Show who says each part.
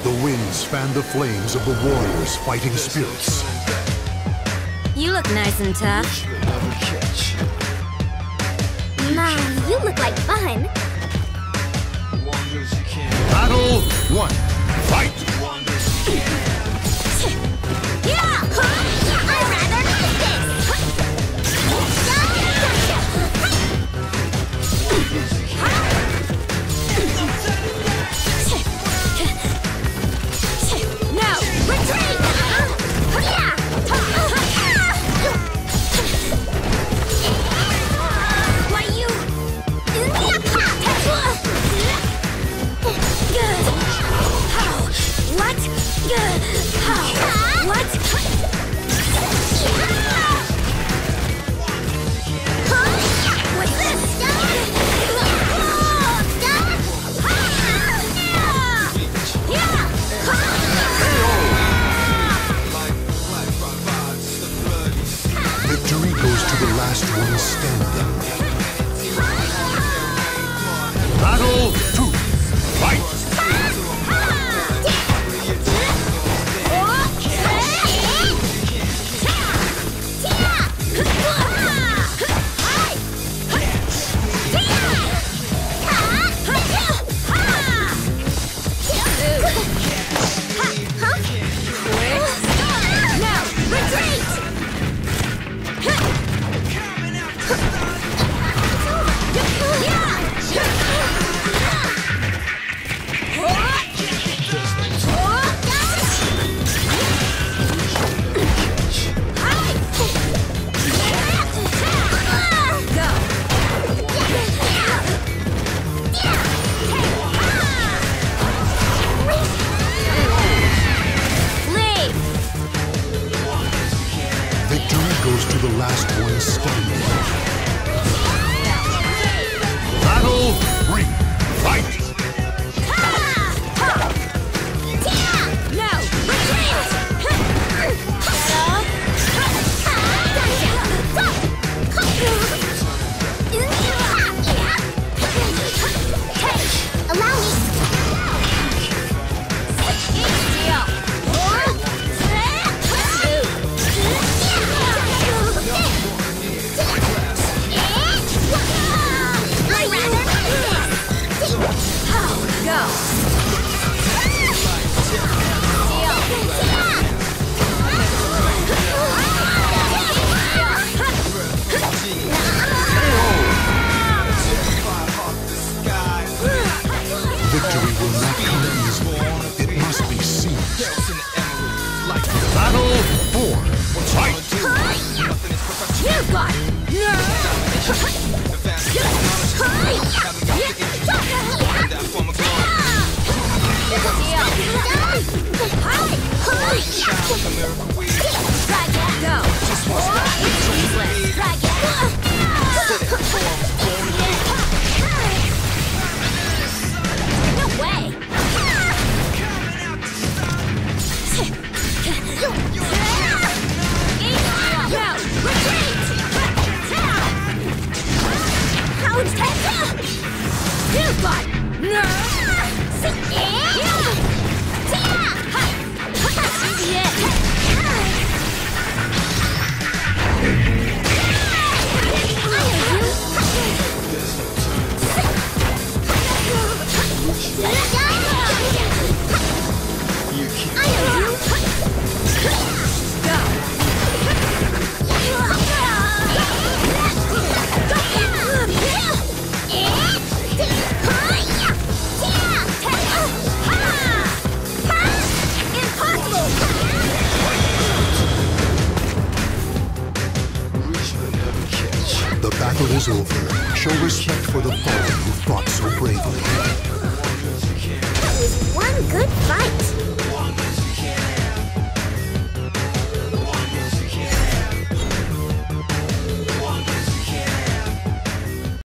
Speaker 1: The winds fan the flames of the warriors' fighting spirits.
Speaker 2: You look nice and tough.
Speaker 3: Mom, you look like fun.
Speaker 1: Battle 1. Fight!
Speaker 3: Yeah! I'd rather like this!
Speaker 2: No! Retreat!
Speaker 3: Why you...
Speaker 2: How? What? How? What?
Speaker 3: What's this?
Speaker 1: Victory goes to the last one standing. Battle 2. Fight! Victory goes to the last one standing. Battle 3. Fight!
Speaker 2: No! Retreat!
Speaker 3: Allow me.
Speaker 1: Victory will not come easily. It must be seized. Battle 4. Fight!
Speaker 2: You got it!
Speaker 3: No way!
Speaker 1: The battle is over. Show respect for the fallen who fought so bravely.